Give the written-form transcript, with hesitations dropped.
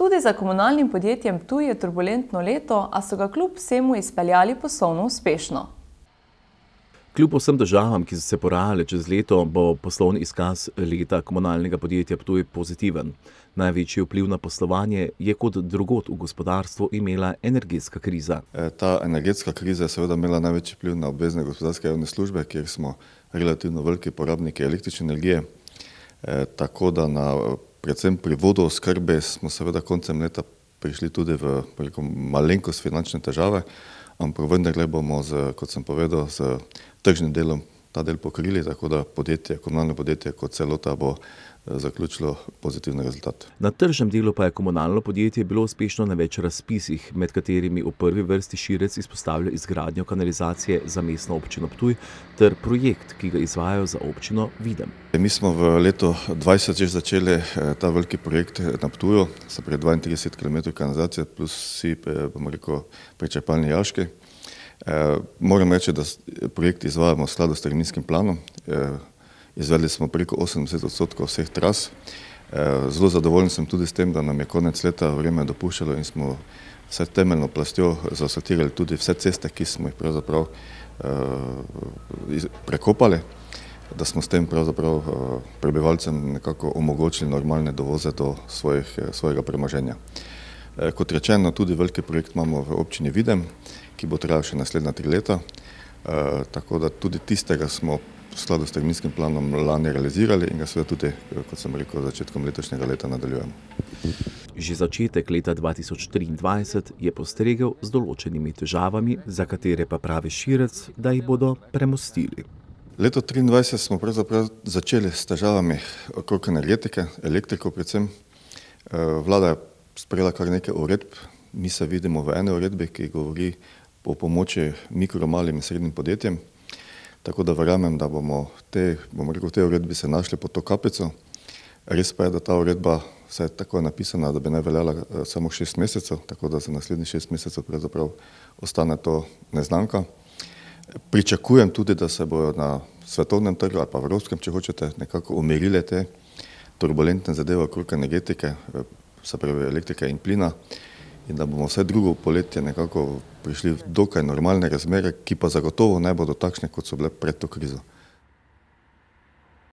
Tudi za komunalnim podjetjem Ptuj je turbulentno leto, a so ga kljub vsemu izpeljali poslovno uspešno. Kljub vsem težavam, ki so se porajale čez leto, bo poslovni izkaz leta komunalnega podjetja Ptuj pozitiven. Največji vpliv na poslovanje je kot drugod v gospodarstvu imela energetska kriza. Ta energetska kriza je seveda imela največji vpliv na obvezne gospodarske javne službe, kjer smo relativno veliki porabniki električne energije. Tako da predvsem pri vodooskrbi smo seveda koncem leta prišli tudi v malenkost finančne težave, ampak vendarle bomo, kot sem povedal, z tržnim delom ta del pokrili, tako da komunalno podjetje kot celota bo zaključilo pozitivni rezultat. Na tržnem delu pa je komunalno podjetje bilo uspešno na več razpisih, med katerimi v prvi vrsti Širec izpostavlja izgradnjo kanalizacije za mestno občino Ptuj ter projekt, ki ga izvajajo za občino Videm. Mi smo v letu 2020 že začeli ta veliki projekt na Ptuju, se pravi 32 km kanalizacije plus vsi, bomo rekel, prečrpalni jaški. Moram reči, da projekt izvajamo v skladu s terminskim planom. Izvedli smo preko 80% vseh tras. Zelo zadovoljen sem tudi s tem, da nam je konec leta vreme dopuščalo in smo vse temeljno plastjo zaasfaltirali tudi vse ceste, ki smo jih pravzaprav prekopali, da smo s tem pravzaprav prebivalcem nekako omogočili normalne dovoze do svojega premoženja. Kot rečeno, tudi veliki projekt imamo v občini Videm, ki bo trajal še naslednja 3 leta, tako da tudi tistega smo v skladu s terminskim planom lani realizirali in ga seveda tudi, kot sem rekel, začetkom letošnjega leta nadaljujemo. Že začetek leta 2023 je postregel z določenimi težavami, za katere pa pravi Širec, da jih bodo premostili. Leto 2023 smo pravzaprav začeli s težavami okrog energetike, elektriko predvsem. Vlada je sprejela kar nekaj uredb, mi se vidimo v eni uredbi, ki govori o pomoči mikro, malim in srednjim podjetjem. Tako da verjamem, da bomo v tej uredbi se našli pod to kapico. Res pa je, da ta uredba vse tako je napisana, da bi naj veljala samo 6 mesecev, tako da za naslednjih 6 mesecev pravzaprav ostane to neznanka. Pričakujem tudi, da se bojo na svetovnem trgu ali pa v evropskem, če hočete, nekako umirile te turbulentne zadeve okrog energetike, se pravi elektrike in plina, in da bomo vse drugo poletje nekako prišli v dokaj normalne razmere, ki pa zagotovo ne bodo takšne, kot so bile pred to krizo.